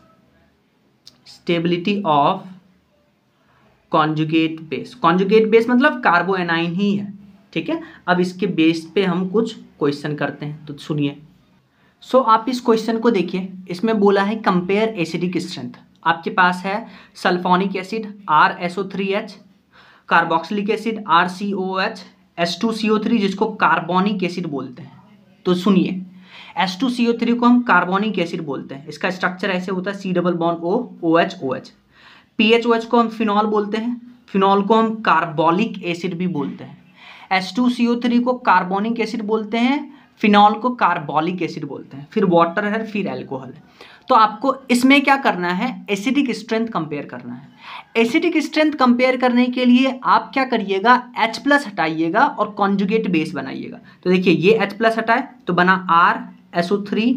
stability of conjugate base. Conjugate base मतलब कार्बोएनाइन ही है, ठीक है। अब इसके बेस पे हम कुछ क्वेश्चन करते हैं, तो सुनिए। सो so, आप इस क्वेश्चन को देखिए, इसमें बोला है कंपेयर एसिडिक स्ट्रेंथ। आपके पास है sulphonic acid R S O three H, carboxylic acid R C O H, S two C O three जिसको कार्बोनिक एसिड बोलते हैं। तो सुनिए, S two C O three को हम कार्बोनिक एसिड बोलते हैं, इसका स्ट्रक्चर ऐसे होता है C double bond O O H O H. P H O H को हम फिनॉल बोलते हैं, फिनॉल को हम कार्बोलिक एसिड भी बोलते हैं। S two C O three को कार्बोनिक एसिड बोलते हैं, फिनॉल को कार्बोलिक एसिड बोलते हैं, फिर वाटर है, फिर एल्कोहल है। तो आपको इसमें क्या करना है, एसिडिक स्ट्रेंथ कंपेयर करना है। एसिडिक स्ट्रेंथ कंपेयर करने के लिए आप क्या करिएगा, H प्लस हटाइएगा और कॉन्जुगेट बेस बनाइएगा। तो देखिए ये H प्लस हटाए तो बना R S O three,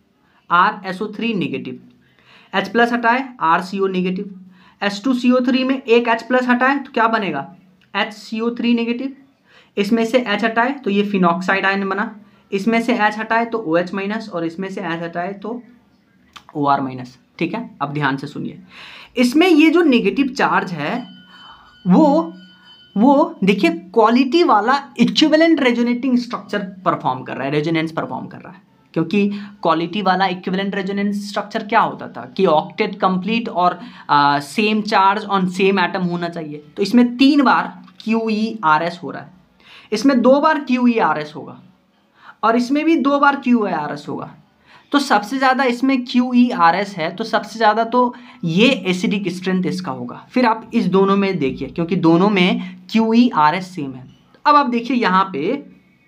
R S O three negative, H plus हटाए R C O negative, S two C O three में एक H प्लस हटाए तो क्या बनेगा, H C O three negative. इसमें से H हटाए तो ये फिनॉक्साइड आयन बना, इसमें से H हटाए तो OH माइनस, और इसमें से H हटाए तो ओ आर माइनस, ठीक है। अब ध्यान से सुनिए, इसमें ये जो नेगेटिव चार्ज है वो वो देखिए क्वालिटी वाला इक्विवेलेंट रेजोनेटिंग स्ट्रक्चर परफॉर्म कर रहा है, रेजोनेंस परफॉर्म कर रहा है। क्योंकि क्वालिटी वाला इक्विवेलेंट रेजोनेंस स्ट्रक्चर क्या होता था कि ऑक्टेट कंप्लीट और same charge on same atom होना चाहिए। तो इसमें तीन बार क्यू ई आर एस हो रहा है, इसमें दो बार क्यू ई आर एस होगा, और इसमें भी दो बार क्यू ई आर एस होगा। तो सबसे ज़्यादा इसमें क्यू ई आर एस है, तो सबसे ज़्यादा तो ये एसिडिक स्ट्रेंथ इसका होगा। फिर आप इस दोनों में देखिए, क्योंकि दोनों में Q E R S same है। अब आप देखिए यहाँ पे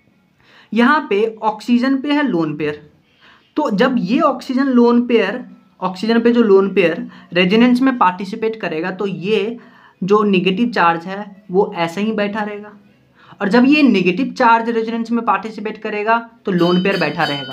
यहाँ पे ऑक्सीजन पे है लोन पेयर, तो जब ये ऑक्सीजन लोन पेयर ऑक्सीजन पे जो लोन पेयर रेजोनेंस में पार्टिसिपेट करेगा तो ये जो नेगेटिव चार्ज है वो ऐसे ही बैठा रहेगा, और जब ये नेगेटिव चार्ज रेजोनेंस में पार्टिसिपेट करेगा तो लोन पेयर बैठा रहेगा।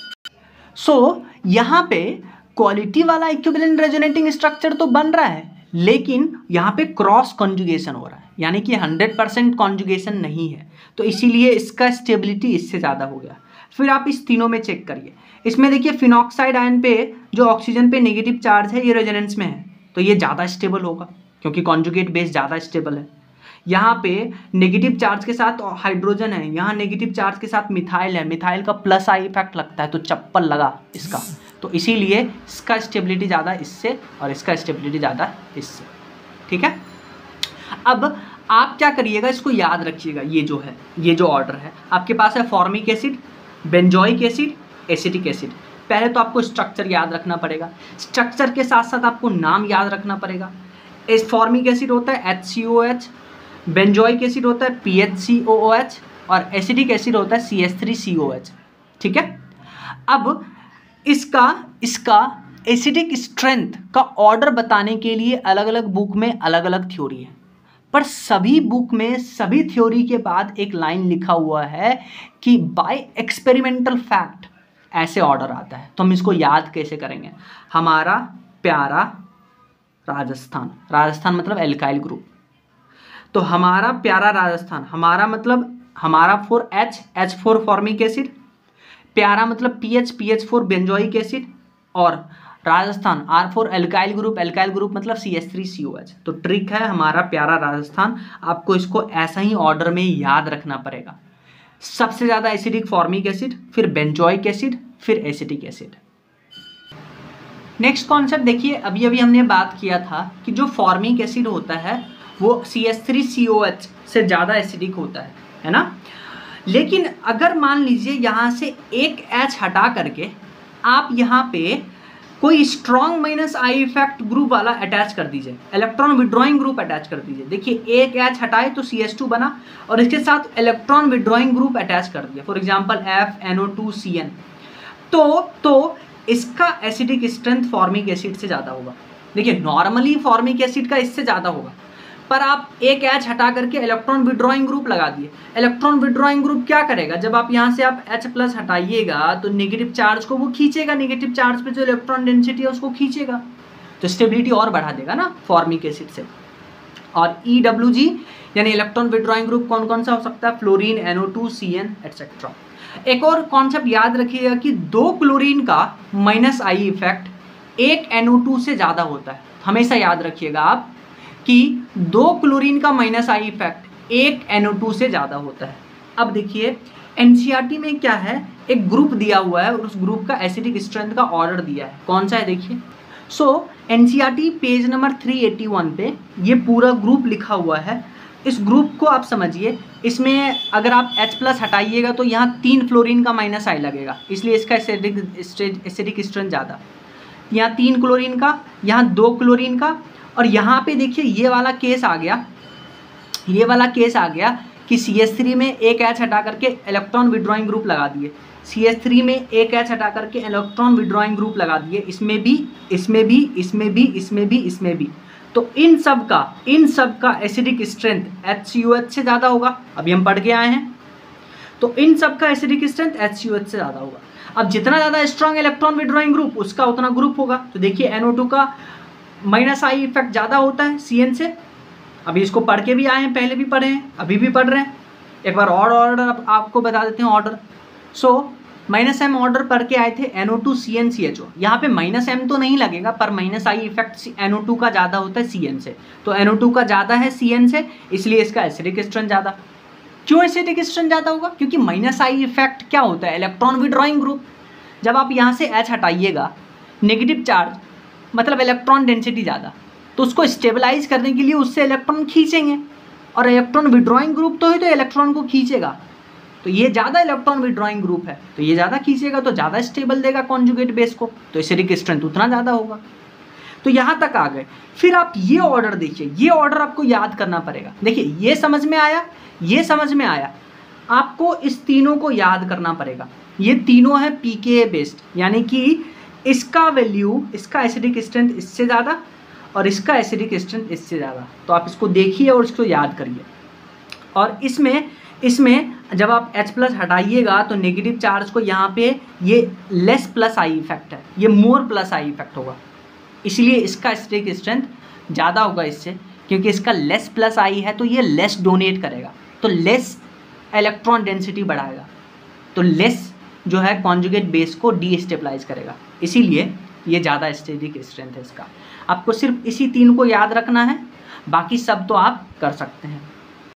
सो so, यहाँ पे क्वालिटी वाला इक्विवेलेंट रेजोनेटिंग स्ट्रक्चर तो बन रहा है, लेकिन यहाँ पे क्रॉस कॉन्जुगेशन हो रहा है, यानी कि हंड्रेड परसेंट कॉन्जुगेशन नहीं है, तो इसीलिए इसका स्टेबिलिटी इससे ज़्यादा हो गया। फिर आप इस तीनों में चेक करिए, इसमें देखिए फिनॉक्साइड आयन पे जो ऑक्सीजन पे नेगेटिव चार्ज है ये रेजोनेंस में है, तो ये ज़्यादा स्टेबल होगा क्योंकि कॉन्जुगेट बेस ज़्यादा स्टेबल है। यहाँ पे नेगेटिव चार्ज के साथ हाइड्रोजन है, यहाँ नेगेटिव चार्ज के साथ मिथाइल है, मिथाइल का प्लस आई इफेक्ट लगता है तो चप्पल लगा इसका, तो इसीलिए इसका स्टेबिलिटी ज़्यादा इससे और इसका स्टेबिलिटी ज़्यादा इससे, ठीक है। अब आप क्या करिएगा, इसको याद रखिएगा, ये जो है ये जो ऑर्डर है आपके पास है formic acid, benzoic acid, acetic acid. पहले तो आपको स्ट्रक्चर याद रखना पड़ेगा, स्ट्रक्चर के साथ साथ आपको नाम याद रखना पड़ेगा। इस फॉर्मिक एसिड होता है H C O H, benzoic acid होता है P H C O O H, और एसिडिक एसिड होता है C H three C O H, ठीक है। अब इसका इसका एसिडिक स्ट्रेंथ का ऑर्डर बताने के लिए अलग अलग बुक में अलग अलग थ्योरी है, पर सभी बुक में सभी थ्योरी के बाद एक लाइन लिखा हुआ है कि बाय एक्सपेरिमेंटल फैक्ट ऐसे ऑर्डर आता है। तो हम इसको याद कैसे करेंगे, हमारा प्यारा राजस्थान, राजस्थान मतलब एल्काइल ग्रुप, तो हमारा प्यारा राजस्थान, हमारा मतलब हमारा for H, H for formic acid, प्यारा मतलब P H, P H for benzoic acid, और Rajasthan R for alkyl group, alkyl group मतलब C H three C O H. तो ट्रिक है हमारा प्यारा राजस्थान, आपको इसको ऐसा ही ऑर्डर में याद रखना पड़ेगा। सबसे ज़्यादा एसिडिक फॉर्मिक एसिड, फिर बेंजोइक एसिड, फिर एसिटिक एसिड। नेक्स्ट कॉन्सेप्ट देखिए, अभी अभी हमने बात किया था कि जो फॉर्मिक एसिड होता है वो C H three C O H से ज़्यादा एसिडिक होता है, है ना। लेकिन अगर मान लीजिए यहाँ से एक H हटा करके आप यहाँ पे कोई strong minus I effect group वाला अटैच कर दीजिए, इलेक्ट्रॉन विड्रॉइंग ग्रुप अटैच कर दीजिए। देखिए एक H हटाए तो सी एच टू बना, और इसके साथ इलेक्ट्रॉन विड्रॉइंग ग्रुप अटैच कर दिया, for example F N O two C N, तो तो इसका एसिडिक स्ट्रेंथ फॉर्मिक एसिड से ज़्यादा होगा। देखिए नॉर्मली फॉर्मिक एसिड का इससे ज़्यादा होगा, पर आप एक एच हटा करके इलेक्ट्रॉन विड्रॉइंग ग्रुप लगा दिए। इलेक्ट्रॉन विड्रॉइंग ग्रुप क्या करेगा, जब आप यहाँ से आप H प्लस हटाइएगा तो नेगेटिव चार्ज को वो खींचेगा, नेगेटिव चार्ज पे जो इलेक्ट्रॉन डेंसिटी है उसको खींचेगा, तो स्टेबिलिटी और बढ़ा देगा ना फॉर्मिक एसिड से। और ई डब्ल्यू जी यानी इलेक्ट्रॉन विड्रॉइंग ग्रुप कौन कौन सा हो सकता है, fluorine, N O two, C N etcetera. एक और कॉन्सेप्ट याद रखिएगा कि दो क्लोरीन का माइनस आई इफेक्ट एक एन ओ टू से ज़्यादा होता है। हमेशा याद रखिएगा आप कि दो क्लोरीन का माइनस आई इफेक्ट एक एन ओ टू से ज़्यादा होता है। अब देखिए N C E R T में क्या है, एक ग्रुप दिया हुआ है और उस ग्रुप का एसिडिक स्ट्रेंथ का ऑर्डर दिया है, कौन सा है देखिए। So N C E R T page number three eighty one पे ये पूरा ग्रुप लिखा हुआ है। इस ग्रुप को आप समझिए, इसमें अगर आप H प्लस हटाइएगा तो यहाँ तीन फ्लोरीन का माइनस आई लगेगा, इसलिए इसका एसिडिक एसिडिक स्ट्रेंथ ज़्यादा। यहाँ तीन क्लोरीन का, यहाँ दो क्लोरीन का, और यहाँ पे देखिए ये वाला केस आ गया, ये वाला केस आ गया कि सी एच थ्री में एक H हटा करके इलेक्ट्रॉन विड्रॉइंग ग्रुप लगा दिए, सी एच थ्री में एक H हटा करके इलेक्ट्रॉन विड्रॉइंग ग्रुप लगा दिए, इसमें भी, इसमें भी, इसमें भी, इसमें भी, इसमें भी। तो इन सब का इन सब का acidic strength H C O H से ज़्यादा होगा, अभी हम पढ़ के आए हैं। तो इन सब का acidic strength H C O H से ज़्यादा होगा। अब जितना ज़्यादा स्ट्रॉन्ग इलेक्ट्रॉन विड्रॉइंग ग्रुप उसका उतना ग्रुप होगा। तो देखिए एन ओ टू का माइनस आई इफेक्ट ज़्यादा होता है सी एन से, अभी इसको पढ़ के भी आए हैं, पहले भी पढ़े हैं, अभी भी पढ़ रहे हैं। एक बार और ऑर्डर आप, आपको बता देते हैं order. So minus M order पढ़ के आए थे N O two C N C H O, यहाँ पे माइनस एम तो नहीं लगेगा पर minus I effect N O two का ज़्यादा होता है सी एन से, तो एन ओ टू का ज़्यादा है सी एन से, इसलिए इसका एसिडिक स्ट्रेंथ ज़्यादा। क्यों एसिडिक स्ट्रेंथ ज़्यादा होगा, क्योंकि माइनस आई इफेक्ट क्या होता है, इलेक्ट्रॉन विड्रॉइंग ग्रुप। जब आप यहाँ से एच हटाइएगा, नेगेटिव चार्ज मतलब इलेक्ट्रॉन डेंसिटी ज़्यादा, तो उसको स्टेबलाइज करने के लिए उससे इलेक्ट्रॉन खींचेंगे, और इलेक्ट्रॉन विड्रॉइंग ग्रुप तो ही तो इलेक्ट्रॉन को खींचेगा। तो ये ज़्यादा इलेक्ट्रॉन विड्रॉइंग ग्रुप है, तो ये ज़्यादा खींचेगा तो ज़्यादा स्टेबल देगा कॉन्जुगेट बेस को, तो एसिडिक स्ट्रेंथ उतना ज़्यादा होगा। तो यहाँ तक आ गए। फिर आप ये ऑर्डर देखिए, ये ऑर्डर आपको याद करना पड़ेगा। देखिए ये समझ में आया, ये समझ में आया, आपको इस तीनों को याद करना पड़ेगा। ये तीनों है पी के ए बेस्ड, यानी कि इसका वैल्यू, इसका एसिडिक स्ट्रेंथ इससे ज़्यादा और इसका एसिडिक स्ट्रेंथ इससे ज़्यादा। तो आप इसको देखिए और इसको याद करिए। और इसमें इसमें जब आप H प्लस हटाइएगा तो नेगेटिव चार्ज को यहाँ पे ये लेस प्लस आई इफेक्ट है, ये मोर प्लस आई इफेक्ट होगा, इसलिए इसका एसिडिक स्ट्रेंथ ज़्यादा होगा इससे, क्योंकि इसका लेस प्लस आई है तो ये लेस डोनेट करेगा, तो लेस इलेक्ट्रॉन डेंसिटी बढ़ाएगा, तो लेस जो है कॉन्जुगेट बेस को डीस्टेबलाइज करेगा, इसीलिए ये ज़्यादा एसिडिक स्ट्रेंथ है इसका। आपको सिर्फ इसी तीन को याद रखना है, बाकी सब तो आप कर सकते हैं।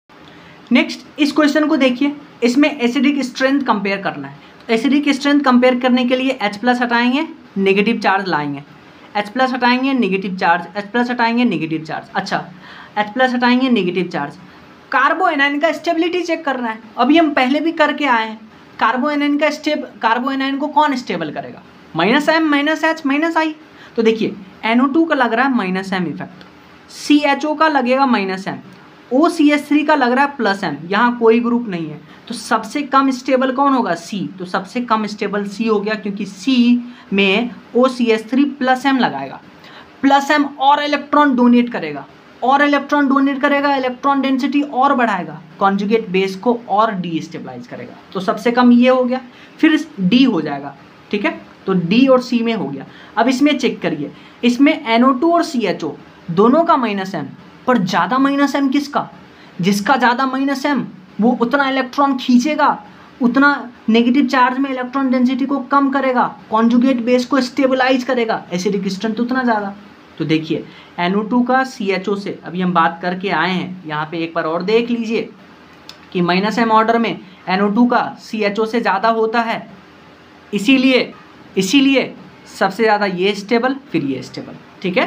नेक्स्ट इस क्वेश्चन को देखिए, इसमें एसिडिक स्ट्रेंथ कंपेयर करना है। एसिडिक स्ट्रेंथ कंपेयर करने के लिए H प्लस हटाएंगे, नेगेटिव चार्ज लाएंगे, H प्लस हटाएंगे, नेगेटिव चार्ज, H प्लस हटाएंगे, नेगेटिव चार्ज। अच्छा H प्लस हटाएंगे, नेगेटिव चार्ज। कार्बो एनायन का स्टेबिलिटी चेक करना है, अभी हम पहले भी करके आए हैं। कार्बो एनायन का स्टेब कार्बो एनायन को कौन स्टेबल करेगा, minus M, minus H, minus I. तो देखिए एन ओ टू का लग रहा है minus M effect, C H ओ का लगेगा minus M, O C H three का लग रहा है प्लस एम, यहाँ कोई ग्रुप नहीं है, तो सबसे कम स्टेबल कौन होगा, सी। तो सबसे कम स्टेबल सी हो गया, क्योंकि सी में O C H three plus M लगाएगा, प्लस एम और इलेक्ट्रॉन डोनेट करेगा, और इलेक्ट्रॉन डोनेट करेगा, इलेक्ट्रॉन डेंसिटी और बढ़ाएगा, कॉन्जुगेट बेस को और डीस्टेबलाइज करेगा, तो सबसे कम ये हो गया। फिर डी हो जाएगा, ठीक है, तो डी और सी में हो गया। अब इसमें चेक करिए, इसमें एन ओ टू और सी एच ओ दोनों का माइनस एम, पर ज़्यादा माइनस एम किसका, जिसका ज़्यादा माइनस एम वो उतना इलेक्ट्रॉन खींचेगा, उतना नेगेटिव चार्ज में इलेक्ट्रॉन डेंसिटी को कम करेगा, कॉन्जुगेट बेस को स्टेबलाइज करेगा, एसिडिक स्ट्रेंथ उतना ज़्यादा। तो देखिए एन ओ टू का सी एच ओ से अभी हम बात करके आए हैं, यहाँ पे एक बार और देख लीजिए कि माइनस एम ऑर्डर में एन ओ टू का सी एच ओ से ज़्यादा होता है, इसीलिए इसीलिए सबसे ज़्यादा ये स्टेबल, फिर ये स्टेबल, ठीक है।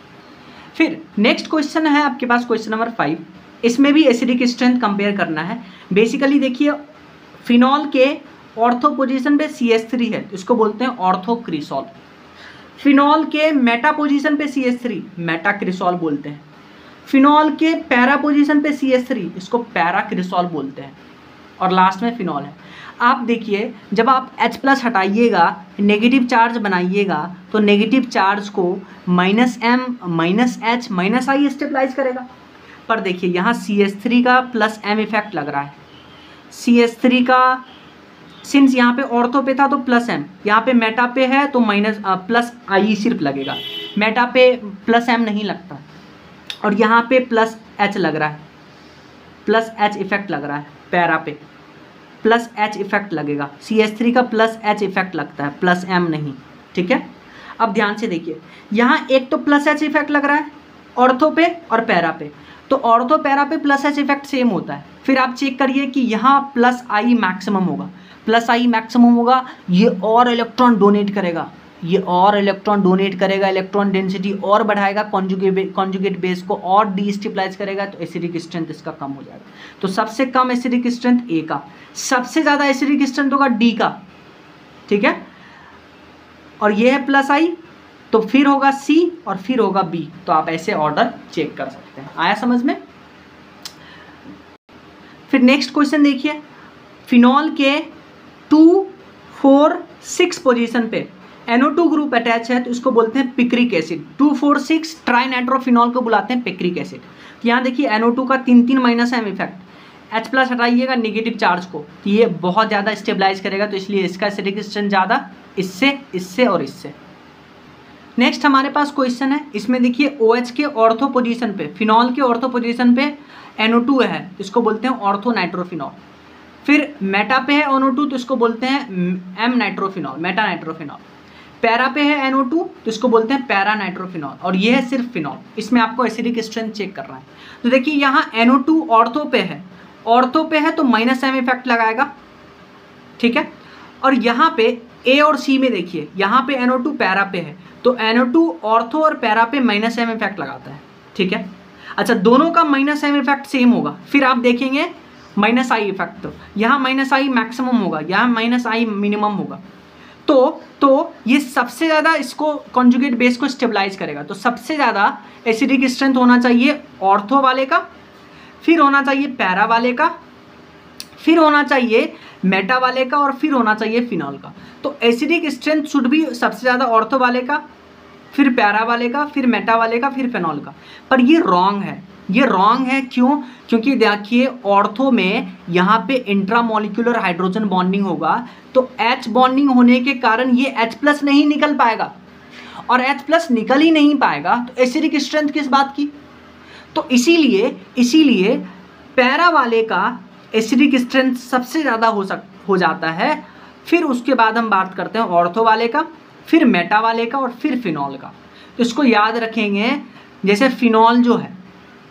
फिर नेक्स्ट क्वेश्चन है आपके पास क्वेश्चन नंबर फाइव, इसमें भी एसिडिक स्ट्रेंथ कंपेयर करना है। बेसिकली देखिए फिनॉल के ऑर्थो पोजीशन पे सी एच थ्री है, इसको बोलते हैं ऑर्थोक्रिसॉल। फिनॉल के मेटा पोजीशन पे सी एच थ्री, मेटाक्रिसॉल बोलते हैं। फिनॉल के पैरा पोजीशन पे सी एच थ्री, इसको पैराक्रिसॉल बोलते हैं। और लास्ट में फिनॉल है। आप देखिए जब आप H प्लस हटाइएगा, नेगेटिव चार्ज बनाइएगा, तो नेगेटिव चार्ज को minus M, minus H, minus I stabilise करेगा, पर देखिए यहाँ सी एच थ्री का प्लस एम इफेक्ट लग रहा है, सी एच थ्री का सिंस यहाँ पे ऑर्थो पे था तो प्लस एम, यहाँ पे मेटा पे है तो माइनस प्लस आई सिर्फ लगेगा, मेटा पे प्लस एम नहीं लगता, और यहाँ पे प्लस एच लग रहा है, प्लस एच इफेक्ट लग रहा है, पैरा पे प्लस एच इफेक्ट लगेगा, सी एच थ्री का प्लस एच इफेक्ट लगता है, प्लस एम नहीं, ठीक है। अब ध्यान से देखिए यहाँ एक तो प्लस एच इफेक्ट लग रहा है ऑर्थो पे और पैरा पे, तो ऑर्थो पैरा पे प्लस एच इफेक्ट सेम होता है। फिर आप चेक करिए कि यहाँ प्लस आई मैक्सिमम होगा, प्लस आई मैक्सिमम होगा, ये और इलेक्ट्रॉन डोनेट करेगा, ये और इलेक्ट्रॉन डोनेट करेगा, इलेक्ट्रॉन डेंसिटी और बढ़ाएगा, कॉन्जुगेट कॉन्जुगेट बेस को और डीस्टेबलाइज करेगा, तो एसिडिक स्ट्रेंथ इसका कम हो जाएगा। तो सबसे कम एसिडिक स्ट्रेंथ ए का, सबसे ज़्यादा एसिडिक स्ट्रेंथ होगा डी का, ठीक है। और ये है प्लस आई, तो फिर होगा सी और फिर होगा बी, तो आप ऐसे ऑर्डर चेक कर सकते हैं। आया समझ में? फिर नेक्स्ट क्वेश्चन देखिए, फिनॉल के टू फोर सिक्स पोजीशन पे N O two group attach है तो इसको बोलते हैं picric acid. Two four six trinitrophenol को बुलाते हैं पिक्रिक एसिड। तो यहाँ देखिए एन ओ टू का तीन तीन minus M effect, H plus हटाइएगा नेगेटिव चार्ज को, तो ये बहुत ज़्यादा स्टेबलाइज करेगा, तो इसलिए इसका एसिडिक स्ट्रेंथ ज़्यादा, इससे इससे और इससे। नेक्स्ट हमारे पास क्वेश्चन है, इसमें देखिए OH के ऑर्थो पोजीशन पे, फिनॉल के ऑर्थो पोजीशन पे एन ओ टू है, इसको बोलते हैं ऑर्थो नाइट्रोफिनॉल। फिर मेटा पे है एन ओ टू, तो इसको बोलते हैं M nitrophenol, meta nitrophenol. Para पे है एन ओ टू, तो इसको बोलते हैं पैरा नाइट्रोफिनॉल, और ये है सिर्फ फिनॉल। इसमें आपको एसिडिक स्ट्रेंथ चेक करना है। तो देखिए यहाँ एन ओ टू ऑर्थो पे है, ऑर्थो पे है तो माइनस एम इफेक्ट लगाएगा, ठीक है। और यहाँ पे ए और सी में देखिए, यहाँ पे एन ओ टू पैरा पे है, तो एन ओ टू ऑर्थो और पैरा पे माइनस एम इफेक्ट लगाता है, ठीक है। अच्छा, दोनों का माइनस एम इफेक्ट सेम होगा, फिर आप देखेंगे माइनस आई इफेक्ट, तो यहाँ माइनस आई मैक्सिमम होगा, यहाँ माइनस आई मिनिमम होगा, तो तो ये सबसे ज़्यादा इसको कॉन्जुगेट बेस को स्टेबलाइज करेगा। तो सबसे ज़्यादा एसिडिक स्ट्रेंथ होना चाहिए ऑर्थो वाले का, फिर होना चाहिए पैरा वाले का, फिर होना चाहिए मेटा वाले का, और फिर होना चाहिए फिनॉल का। तो एसिडिक स्ट्रेंथ शुड भी सबसे ज़्यादा ऑर्थो वाले का, फिर पैरा वाले का, फिर मेटा वाले का, फिर फिनॉल का। पर ये रॉन्ग है, ये रॉन्ग है क्यों? क्योंकि देखिए ऑर्थो में यहाँ पे इंट्रामोलिकुलर हाइड्रोजन बॉन्डिंग होगा, तो H बॉन्डिंग होने के कारण ये H प्लस नहीं निकल पाएगा, और H प्लस निकल ही नहीं पाएगा तो एसिडिक स्ट्रेंथ किस बात की? तो इसीलिए इसीलिए पैरा वाले का एसिडिक स्ट्रेंथ सबसे ज़्यादा हो सक हो जाता है। फिर उसके बाद हम बात करते हैं ऑर्थो वाले का, फिर मेटा वाले का, और फिर फिनॉल का। तो इसको याद रखेंगे, जैसे फिनॉल जो है,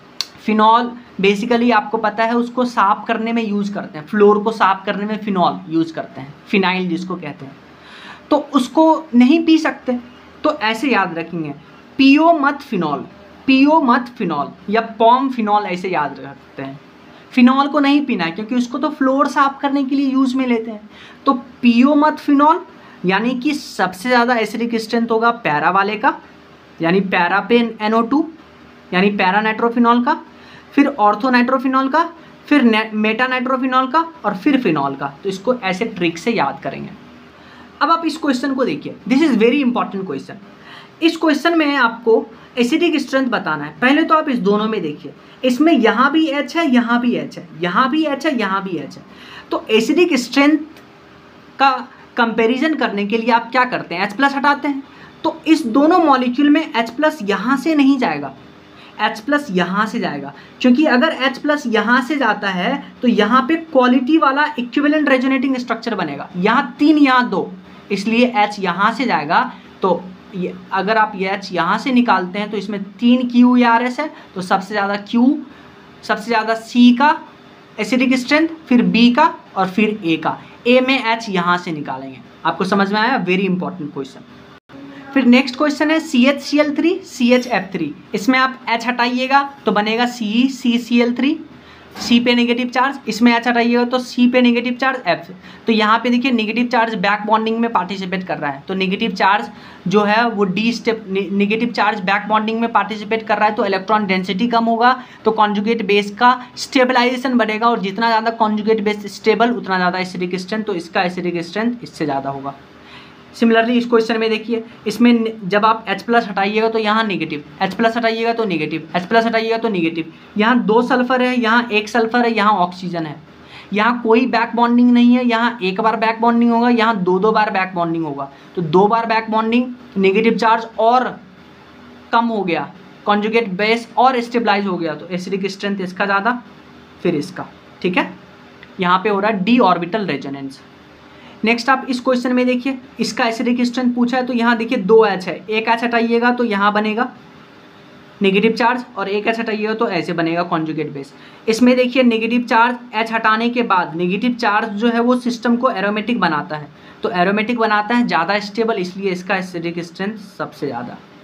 फिनॉल बेसिकली आपको पता है उसको साफ करने में यूज़ करते हैं, फ्लोर को साफ करने में फिनॉल यूज़ करते हैं, फिनाइल जिसको कहते हैं, तो उसको नहीं पी सकते, तो ऐसे याद रखेंगे पियो मत फिनॉल, पियो मत फिनॉल या पॉम फिनॉल, ऐसे याद रखते हैं। फिनॉल को नहीं पीना है क्योंकि उसको तो फ्लोर साफ करने के लिए यूज़ में लेते हैं, तो पियो मत फिनॉल, यानी कि सबसे ज़्यादा एसिडिक स्ट्रेंथ होगा पैरा वाले का, यानी पैरा पे एन ओ टू यानी पैरा नाइट्रोफिनॉल का, फिर ऑर्थो नाइट्रोफिनॉल का, फिर मेटा नाइट्रोफिनॉल का, और फिर फिनॉल का। तो इसको ऐसे ट्रिक से याद करेंगे। अब आप इस क्वेश्चन को देखिए, this is very important question. इस क्वेश्चन में आपको एसिडिक स्ट्रेंथ बताना है। पहले तो आप इस दोनों में देखिए, इसमें यहाँ भी H है, यहाँ भी H है, यहाँ भी H है, यहाँ भी H है। तो एसिडिक स्ट्रेंथ का कंपैरिजन करने के लिए आप क्या करते हैं? H प्लस हटाते हैं, तो इस दोनों मॉलिक्यूल में H प्लस यहाँ से नहीं जाएगा, H प्लस यहाँ से जाएगा, क्योंकि अगर H प्लस यहाँ से जाता है तो यहाँ पे क्वालिटी वाला इक्विवेलेंट रेजोनेटिंग स्ट्रक्चर बनेगा, यहाँ तीन यहाँ दो, इसलिए H यहाँ से जाएगा। तो ये अगर आप ये H यहाँ से निकालते हैं तो इसमें तीन क्यू या आर एस है, तो सबसे ज़्यादा Q, सबसे ज़्यादा C का एसिडिक स्ट्रेंथ, फिर B का, और फिर A का। A में H यहाँ से निकालेंगे। आपको समझ में आया? Very important question. फिर नेक्स्ट क्वेश्चन है C H C L three C H F three. इसमें आप H हटाइएगा तो बनेगा C C C L three, C पे नेगेटिव चार्ज, इसमें H हटाइएगा तो C पे नेगेटिव चार्ज F। तो यहाँ पे देखिए नेगेटिव चार्ज बैक बॉन्डिंग में पार्टिसिपेट कर रहा है, तो नेगेटिव चार्ज जो है वो D step negative charge back bonding में पार्टिसिपेट कर रहा है, तो इलेक्ट्रॉन डेंसिटी कम होगा, तो कॉन्जुगेट बेस का स्टेबलाइजेशन बढ़ेगा, और जितना ज़्यादा कॉन्जुगेट बेस स्टेबल उतना ज़्यादा एसिडिक स्ट्रेंथ, तो इसका एसिडिक स्ट्रेंथ इससे ज़्यादा होगा। सिमिलरली इस क्वेश्चन में देखिए, इसमें जब आप H प्लस हटाइएगा तो यहाँ नेगेटिव, H प्लस हटाइएगा तो नेगेटिव, H प्लस हटाइएगा तो नेगेटिव। यहाँ दो सल्फर है, यहाँ एक सल्फर है, यहाँ ऑक्सीजन है। यहाँ कोई बैक बॉन्डिंग नहीं है, यहाँ एक बार बैक बॉन्डिंग होगा, यहाँ दो दो बार बैक बॉन्डिंग होगा। तो दो बार बैक बॉन्डिंग, नेगेटिव चार्ज और कम हो गया, कॉन्जुगेट बेस और स्टेबलाइज हो गया, तो एसिडिक स्ट्रेंथ इसका ज़्यादा, फिर इसका। ठीक है, यहाँ पे हो रहा है डी ऑर्बिटल रेजोनेंस। नेक्स्ट आप इस क्वेश्चन में देखिए, इसका एसिडिक स्ट्रेंथ पूछा है, तो यहाँ देखिए दो एच है, एक एच हटाइएगा तो यहाँ बनेगा नेगेटिव चार्ज और एक एच हटाइएगा तो ऐसे बनेगा कॉन्जुगेट बेस। इसमें देखिए नेगेटिव चार्ज एच हटाने के बाद नेगेटिव चार्ज जो है वो सिस्टम को एरोमेटिक बनाता है, तो एरोमेटिक बनाता है ज़्यादा स्टेबल, इसलिए इसका एसिडिक स्ट्रेंथ सबसे ज़्यादा।